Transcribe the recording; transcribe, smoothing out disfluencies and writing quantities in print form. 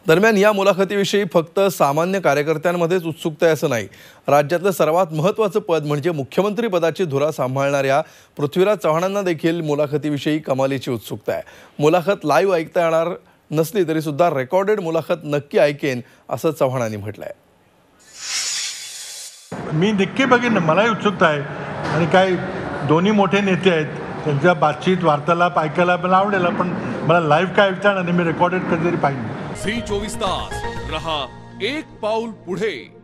दरम्यान या मुलाखतीविषयी फक्त सामान्य कार्यकर्त्यांमध्येच उत्सुकता आहे असं नाही. राज्यातलं सर्वात महत्त्वाचं पद म्हणजे मुख्यमंत्री पदाची धुरा सांभाळणाऱ्या पृथ्वीराज चव्हाणांना देखील मुलाखतीविषयी कमालीची उत्सुकता आहे. मुलाखत लाईव्ह ऐकता येणार नसली तरी सुद्धा रेकॉर्डेड मुलाखत नक्की ऐकेन असं चव्हाणांनी म्हटलंय. मी नक्की बघेन, मलाही उत्सुकता आहे. आणि काय दोन्ही मोठे नेते आहेत, त्यांच्या बातचीत वार्तालाप ऐकायला मला आवडेल, पण मला लाईव्ह काय ऐकता आणि मी रेकॉर्डेड कधीतरी पाहिजे. झी 24 तास रहा एक पाऊल पुढे.